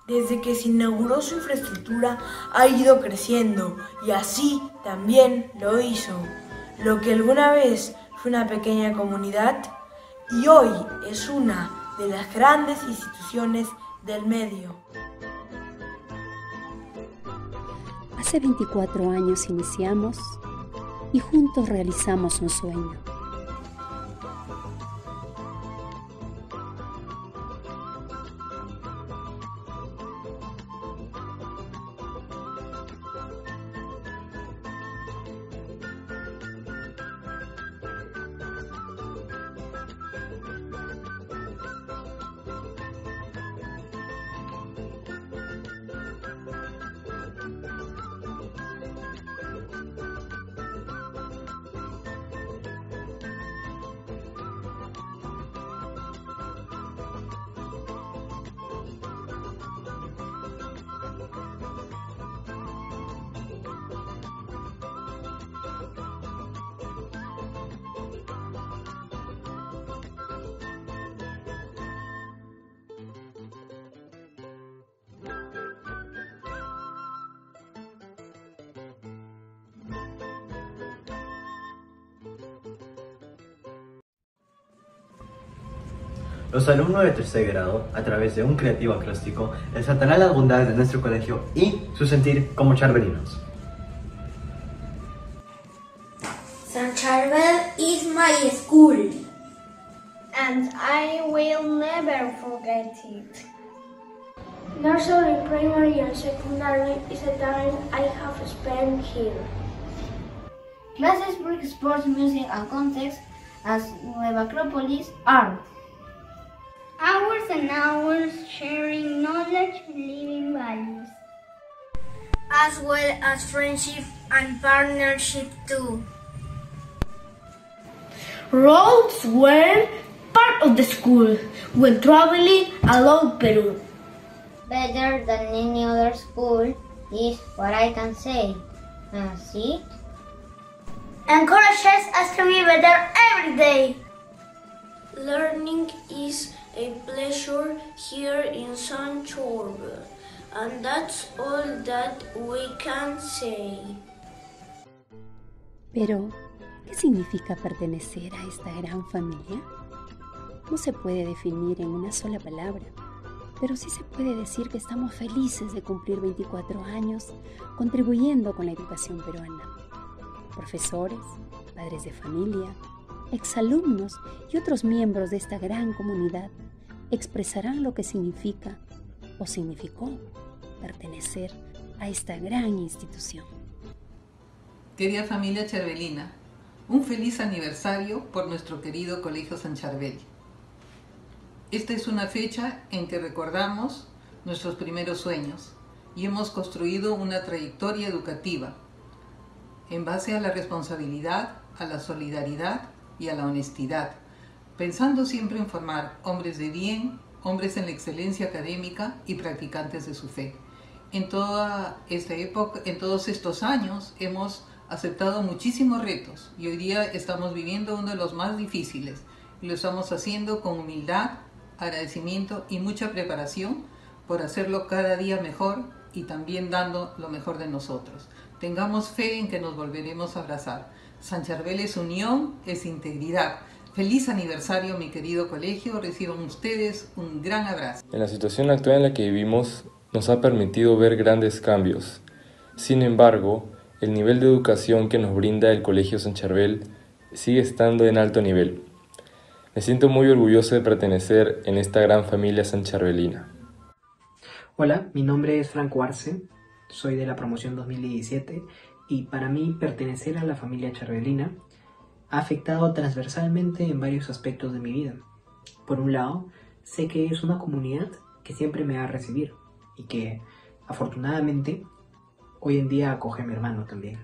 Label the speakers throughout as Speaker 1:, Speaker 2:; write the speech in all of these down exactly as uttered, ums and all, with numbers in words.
Speaker 1: Desde que se inauguró su infraestructura ha ido creciendo y así también lo hizo. Lo que alguna vez fue una pequeña comunidad y hoy es una de las grandes instituciones del medio.
Speaker 2: Hace veinticuatro años iniciamos y juntos realizamos un sueño.
Speaker 3: Los alumnos de tercer grado, a través de un creativo acróstico, resaltarán las bondades de nuestro colegio y su sentir como charbelinos.
Speaker 4: Sant Charbel is my school,
Speaker 5: and I will never forget it.
Speaker 6: Nursery, primary and secondary is a time I have spent here.
Speaker 7: Classes bring sports, music and context as Nueva Acrópolis art.
Speaker 5: Hours and hours sharing knowledge, living values.
Speaker 4: as well as friendship and partnership too.
Speaker 6: Roads were part of the school when traveling along Peru.
Speaker 7: Better than any other school is what I can say. Uh, see?
Speaker 4: Encourages us to be better every day.
Speaker 8: Learning is a pleasure here in Sant Charbel, and that's all that we can say.
Speaker 2: Pero, ¿qué significa pertenecer a esta gran familia? No se puede definir en una sola palabra, pero sí se puede decir que estamos felices de cumplir veinticuatro años contribuyendo con la educación peruana. Profesores, padres de familia, exalumnos y otros miembros de esta gran comunidad expresarán lo que significa o significó pertenecer a esta gran institución.
Speaker 9: Querida familia charbelina, un feliz aniversario por nuestro querido Colegio Sant Charbel. Esta es una fecha en que recordamos nuestros primeros sueños y hemos construido una trayectoria educativa en base a la responsabilidad, a la solidaridad y a la honestidad, pensando siempre en formar hombres de bien, hombres en la excelencia académica y practicantes de su fe. En toda esta época, en todos estos años, hemos aceptado muchísimos retos y hoy día estamos viviendo uno de los más difíciles y lo estamos haciendo con humildad, agradecimiento y mucha preparación por hacerlo cada día mejor y también dando lo mejor de nosotros. Tengamos fe en que nos volveremos a abrazar. Sant Charbel es unión, es integridad. Feliz aniversario, mi querido colegio. Reciban ustedes un gran abrazo.
Speaker 10: En la situación actual en la que vivimos nos ha permitido ver grandes cambios. Sin embargo, el nivel de educación que nos brinda el Colegio Sant Charbel sigue estando en alto nivel. Me siento muy orgulloso de pertenecer en esta gran familia sancharbelina.
Speaker 11: Hola, mi nombre es Franco Arce, soy de la promoción dos mil diecisiete y para mí pertenecer a la familia charbelina ha afectado transversalmente en varios aspectos de mi vida. Por un lado, sé que es una comunidad que siempre me va a recibir y que, afortunadamente, hoy en día acoge a mi hermano también.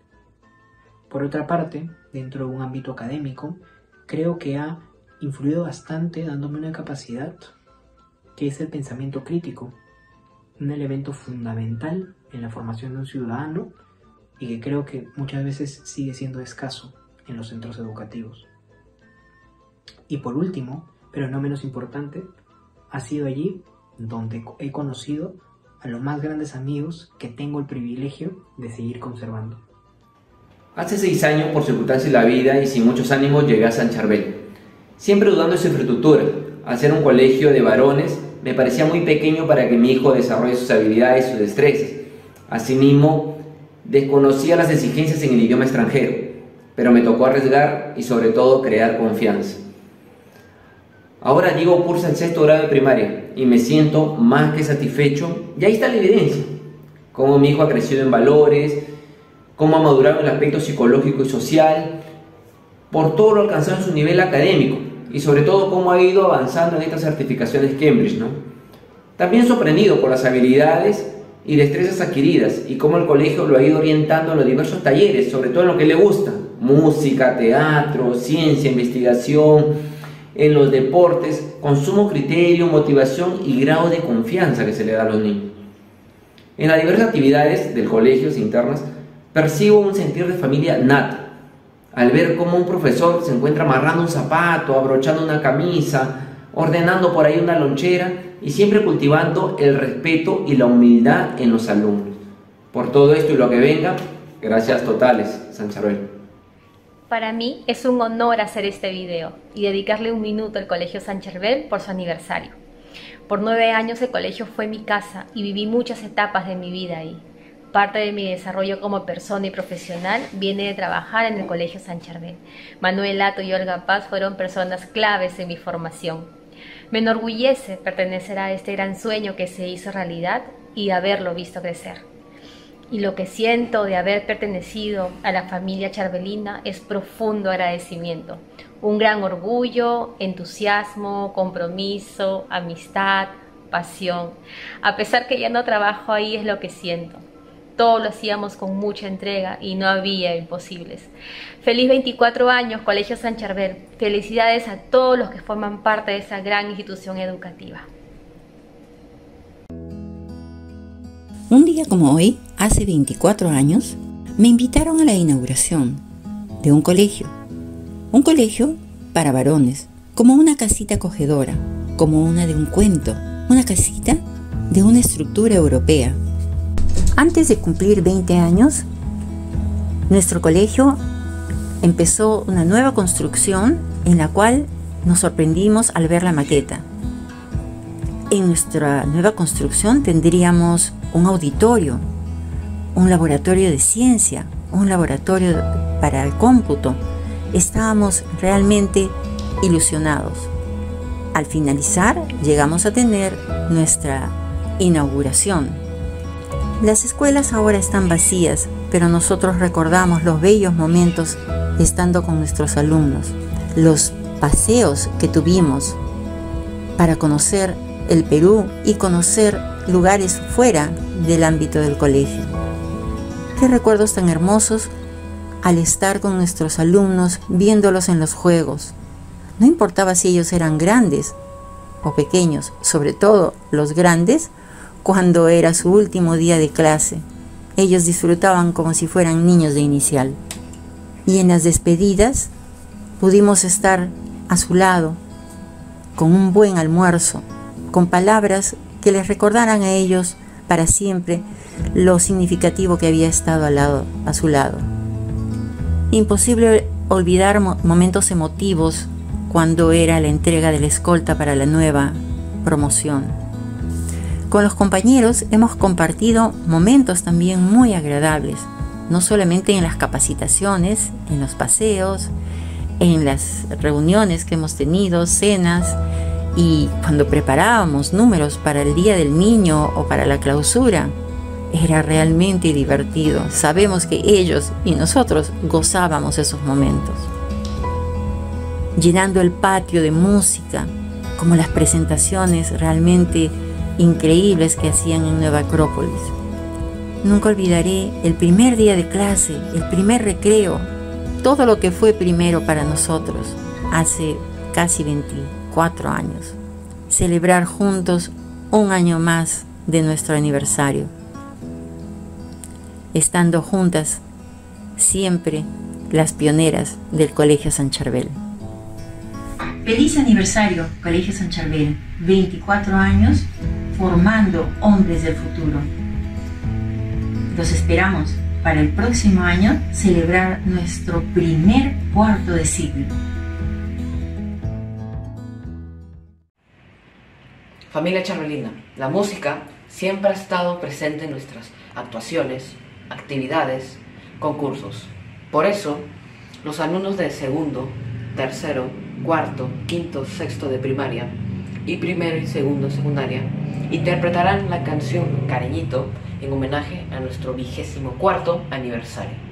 Speaker 11: Por otra parte, dentro de un ámbito académico, creo que ha influido bastante dándome una capacidad que es el pensamiento crítico, un elemento fundamental en la formación de un ciudadano y que creo que muchas veces sigue siendo escaso en los centros educativos. Y por último, pero no menos importante, ha sido allí donde he conocido a los más grandes amigos que tengo el privilegio de seguir conservando.
Speaker 12: Hace seis años, por circunstancias de la vida y sin muchos ánimos, llegué a San Charbel, siempre dudando de su infraestructura. Al ser un colegio de varones, me parecía muy pequeño para que mi hijo desarrolle sus habilidades y sus destrezas. Asimismo, desconocía las exigencias en el idioma extranjero, pero me tocó arriesgar y sobre todo crear confianza. Ahora Diego cursa el sexto grado de primaria y me siento más que satisfecho, y ahí está la evidencia: cómo mi hijo ha crecido en valores, cómo ha madurado en el aspecto psicológico y social, por todo lo alcanzado en su nivel académico y sobre todo cómo ha ido avanzando en estas certificaciones Cambridge, ¿no? También sorprendido por las habilidades y destrezas adquiridas y cómo el colegio lo ha ido orientando en los diversos talleres, sobre todo en lo que le gusta: música, teatro, ciencia, investigación, en los deportes, con sumo criterio, motivación y grado de confianza que se le da a los niños. En las diversas actividades del colegio internas percibo un sentir de familia nato, al ver cómo un profesor se encuentra amarrando un zapato, abrochando una camisa, ordenando por ahí una lonchera y siempre cultivando el respeto y la humildad en los alumnos. Por todo esto y lo que venga, gracias totales, San Charbel.
Speaker 13: Para mí es un honor hacer este video y dedicarle un minuto al Colegio San Charbel por su aniversario. Por nueve años el colegio fue mi casa y viví muchas etapas de mi vida ahí. Parte de mi desarrollo como persona y profesional viene de trabajar en el Colegio San Charbel. Manuel Lato y Olga Paz fueron personas claves en mi formación. Me enorgullece pertenecer a este gran sueño que se hizo realidad y haberlo visto crecer. Y lo que siento de haber pertenecido a la familia charbelina es profundo agradecimiento, un gran orgullo, entusiasmo, compromiso, amistad, pasión. A pesar que ya no trabajo ahí, es lo que siento. Todo lo hacíamos con mucha entrega y no había imposibles. Feliz veinticuatro años, Colegio San Charbel. Felicidades a todos los que forman parte de esa gran institución educativa.
Speaker 14: Un día como hoy, hace veinticuatro años, me invitaron a la inauguración de un colegio. Un colegio para varones, como una casita acogedora, como una de un cuento, una casita de una estructura europea. Antes de cumplir veinte años, nuestro colegio empezó una nueva construcción en la cual nos sorprendimos al ver la maqueta. En nuestra nueva construcción tendríamos un auditorio, un laboratorio de ciencia, un laboratorio para el cómputo. Estábamos realmente ilusionados. Al finalizar, llegamos a tener nuestra inauguración. Las escuelas ahora están vacías, pero nosotros recordamos los bellos momentos estando con nuestros alumnos, los paseos que tuvimos para conocer el Perú y conocer lugares fuera del ámbito del colegio. Qué recuerdos tan hermosos al estar con nuestros alumnos, viéndolos en los juegos. No importaba si ellos eran grandes o pequeños, sobre todo los grandes, cuando era su último día de clase. Ellos disfrutaban como si fueran niños de inicial. Y en las despedidas pudimos estar a su lado, con un buen almuerzo, con palabras que les recordaran a ellos para siempre lo significativo que había estado al lado, a su lado. Imposible olvidar mo- momentos emotivos cuando era la entrega de la escolta para la nueva promoción. Con los compañeros hemos compartido momentos también muy agradables, no solamente en las capacitaciones, en los paseos, en las reuniones que hemos tenido, cenas, y cuando preparábamos números para el Día del Niño o para la clausura. Era realmente divertido. Sabemos que ellos y nosotros gozábamos esos momentos. Llenando el patio de música, como las presentaciones realmente increíbles que hacían en Nueva Acrópolis. Nunca olvidaré el primer día de clase, el primer recreo, todo lo que fue primero para nosotros hace casi veinticuatro años. Celebrar juntos un año más de nuestro aniversario. Estando juntas, siempre las pioneras del Colegio San Charbel. Feliz aniversario, Colegio San Charbel, veinticuatro años formando hombres del futuro. Los esperamos para el próximo año celebrar nuestro primer cuarto de siglo.
Speaker 15: Familia Charbelina, la música siempre ha estado presente en nuestras actuaciones, actividades, concursos. Por eso, los alumnos de segundo, tercero, cuarto, quinto, sexto de primaria y primero y segundo de secundaria interpretarán la canción Cariñito en homenaje a nuestro vigésimo cuarto aniversario.